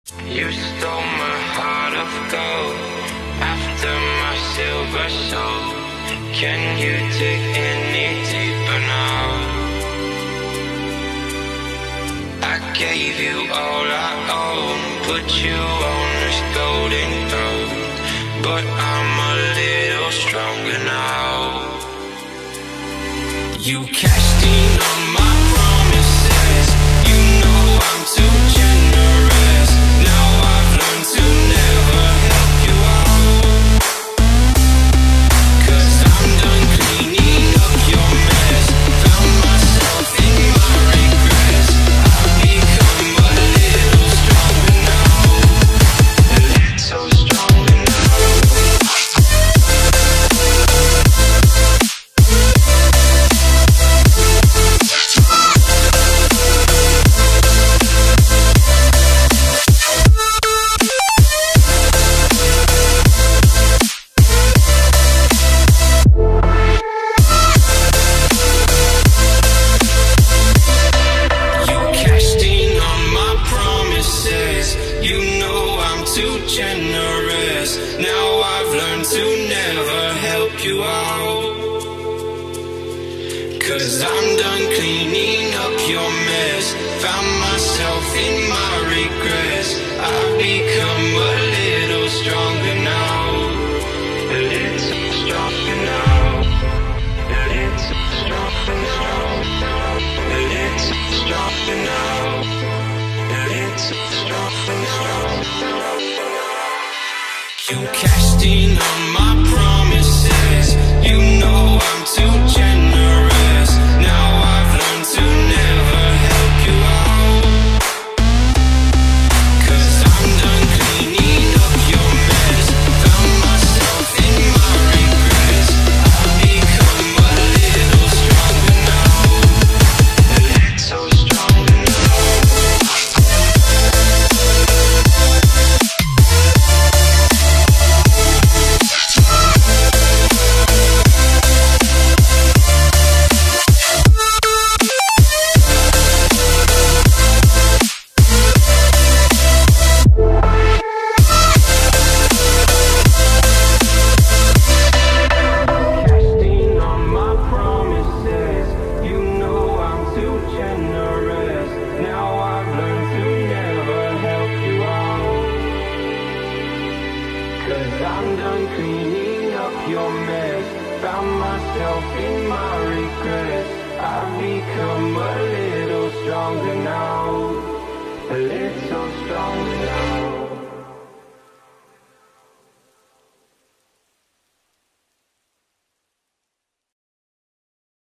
You stole my heart of gold after my silver soul. Can you dig any deeper now? I gave you all I own, put you on this golden throne, but I'm a little stronger now. You cashed in on my promises. You know I'm too generous. Now I've learned to never help you out, 'cause I'm done cleaning up your mess. Found myself in my regrets. I've become a little stronger now. A little stronger now. You cashed in on my promises. You know I'm too generous. Now I've learned to never help you out, 'cause I'm done cleaning up your mess. Found myself in my regrets. I've become a little stronger now. A little stronger now. Become a little stronger now, a little stronger.